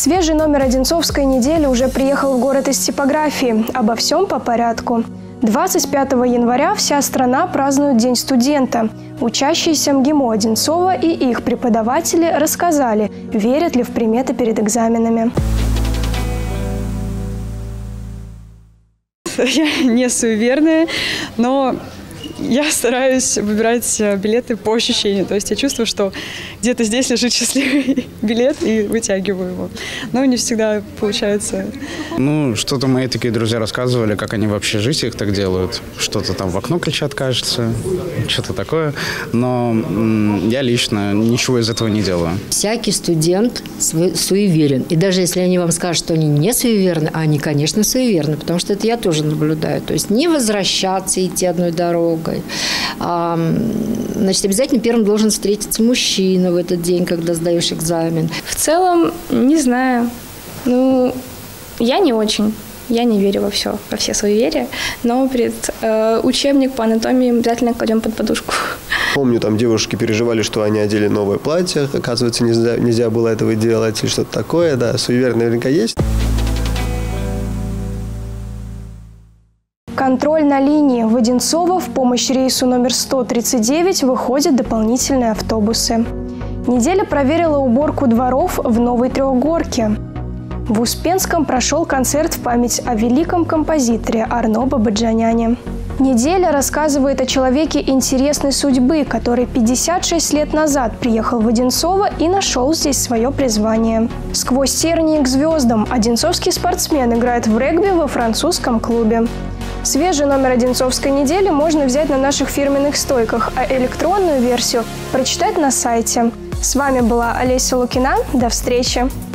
Свежий номер «Одинцовской недели» уже приехал в город из типографии. Обо всем по порядку. 25 января вся страна празднует День студента. Учащиеся МГИМО Одинцова и их преподаватели рассказали, верят ли в приметы перед экзаменами. Я не суеверная, но я стараюсь выбирать билеты по ощущению. То есть я чувствую, что где-то здесь лежит счастливый билет и вытягиваю его. Но не всегда получается. Ну, что-то мои такие друзья рассказывали, как они в общежитиях так делают. Что-то там в окно кричат, кажется, что-то такое. Но я лично ничего из этого не делаю. Всякий студент суеверен. И даже если они вам скажут, что они не суеверны, а они, конечно, суеверны, потому что это я тоже наблюдаю. То есть не возвращаться, идти одной дорогой. Значит, обязательно первым должен встретиться мужчина в этот день, когда сдаешь экзамен. В целом, не знаю. Ну, я не очень. Я не верю во все суеверия. Но учебник по анатомии обязательно кладем под подушку. Помню, там девушки переживали, что они одели новое платье. Оказывается, нельзя было этого делать или что-то такое. Да, суеверие наверняка есть. Контроль на линии. В Одинцово в помощь рейсу номер 139 выходят дополнительные автобусы. Неделя проверила уборку дворов в Новой Трехгорке. В Успенском прошел концерт в память о великом композиторе Арно Бабаджаняне. Неделя рассказывает о человеке интересной судьбы, который 56 лет назад приехал в Одинцово и нашел здесь свое призвание. Сквозь тернии к звездам одинцовский спортсмен играет в регби во французском клубе. Свежий номер «Одинцовской недели» можно взять на наших фирменных стойках, а электронную версию прочитать на сайте. С вами была Олеся Лукина. До встречи!